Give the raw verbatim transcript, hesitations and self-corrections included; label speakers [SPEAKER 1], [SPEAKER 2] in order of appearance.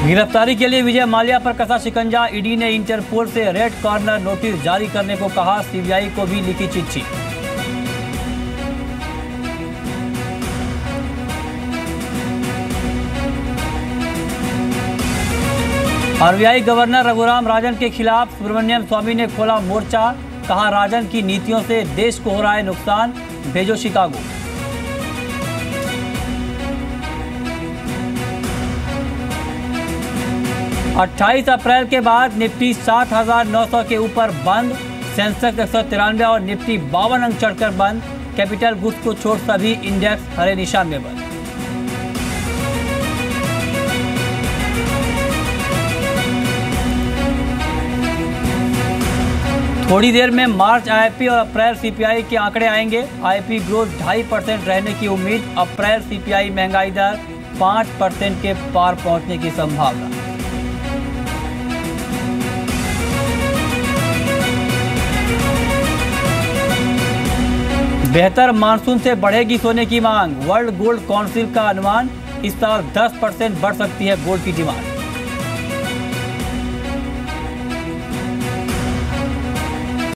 [SPEAKER 1] गिरफ्तारी के लिए विजय माल्या पर कसा शिकंजा। ईडी ने इंटरपोल से रेड कॉर्नर नोटिस जारी करने को कहा। सीबीआई को भी लिखी चिट्ठी। आरबीआई गवर्नर रघुराम राजन के खिलाफ सुब्रमण्यम स्वामी ने खोला मोर्चा। कहा, राजन की नीतियों से देश को हो रहा है नुकसान, भेजो शिकागो। अट्ठाईस अप्रैल के बाद निफ्टी सात हजार नौ सौ के ऊपर बंद। सेंसेक्स एक सौ तिरानवे और निफ्टी बावन अंक चढ़कर बंद। कैपिटल गुड्स को छोड़ सभी इंडेक्स हरे निशान में बंद। थोड़ी देर में मार्च आईआईपी और अप्रैल सीपीआई के आंकड़े आएंगे। आईआईपी ग्रोथ ढाई परसेंट रहने की उम्मीद। अप्रैल सीपीआई महंगाई दर पाँच परसेंट के पार पहुंचने की संभावना। बेहतर मानसून से बढ़ेगी सोने की मांग। वर्ल्ड गोल्ड काउंसिल का अनुमान, इस साल दस परसेंट बढ़ सकती है गोल्ड की डिमांड।